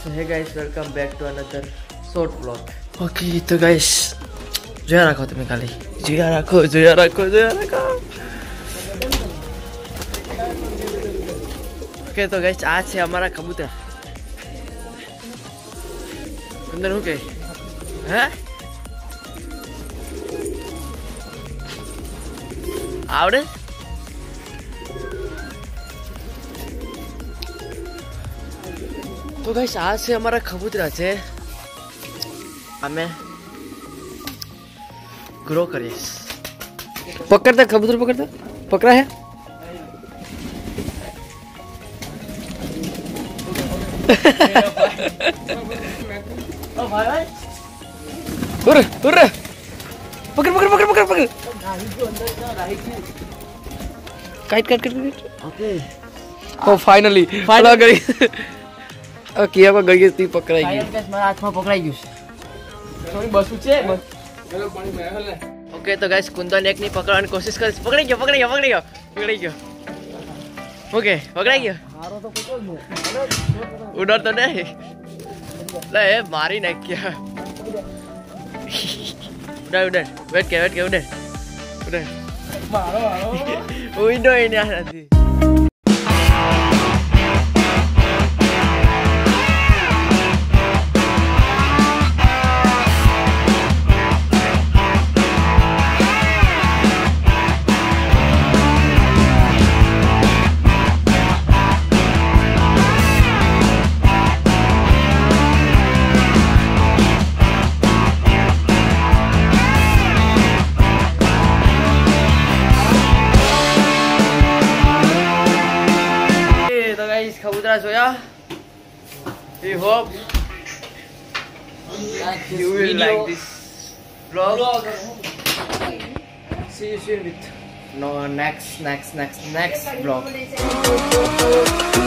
So hey guys, welcome back to another short vlog. Okay, तो guys, Zoya रखो तुम्हें खाली, जोया रखो. Okay, तो guys आज से हमारा कबूतर. कुंदन हो गए, हैं? आवड़े? तो गाइस आज से हमारा कबूतर है हमें ग्रो करिए. पकड़ता कबूतर पकड़ा है. ओ भाई उरे पकड़. काट. ओके. ओ फाइनली गई. ओके अब गई ती पकड़ाई गई. गाइस मारा हाथ में पकड़ाई गई. थोड़ी बसू छे. चलो पानी में हले. ओके तो गाइस कुंदन एक नहीं पकड़ने कोशिश कर. पकड़ गया. ओके पकड़ाई गया. मारो तो पकड़ लो. उधर तो नहीं. ले मारी नहीं क्या. उधर बैठ के उधर. मारो. उइडो ही नहीं आ रही. कबूतर सोया. We hope you will like this vlog. See you soon with next vlog.